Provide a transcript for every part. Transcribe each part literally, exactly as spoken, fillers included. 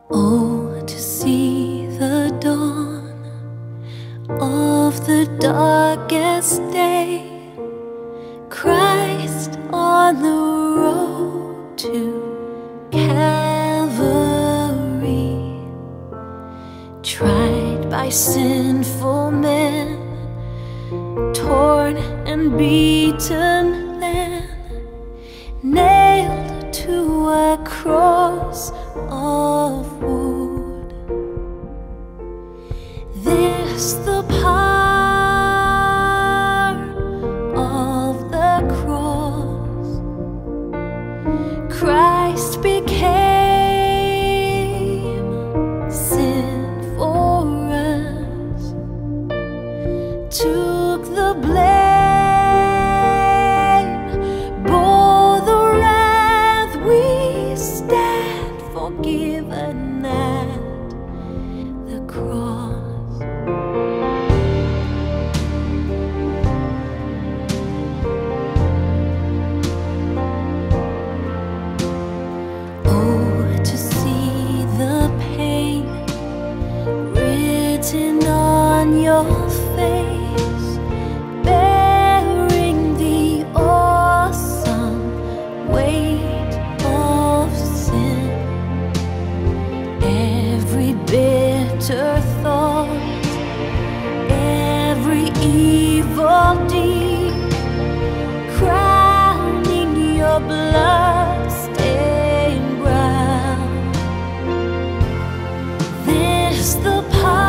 Oh, to see the dawn of the darkest day, Christ on the road to Calvary, tried by sinful men, torn and beaten then, nailed to a cross of wood. This the power of the cross. Christ became sin for us, took the blame, bore the wrath we stand, forgiven at the cross. Oh, to see the pain written on your face, bearing the awesome weight of sin. Every bitter thought, every evil deed, crowning your blood-stained brow. This the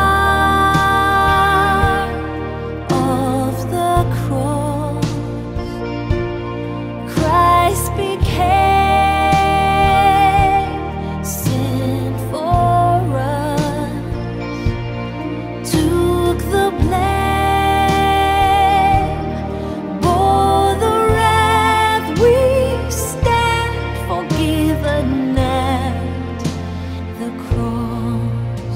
power of the cross. Christ became sin for us, took the blame, bore the wrath we stand, forgiven at the cross.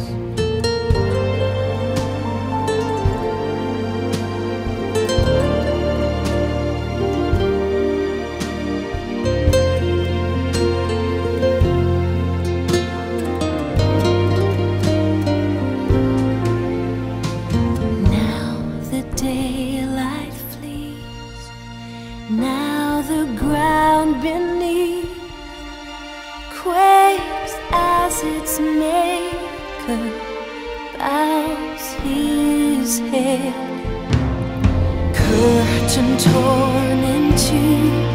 Now the daylight flees, now the ground beneath quakes as its maker bows his head. Curtain torn in two,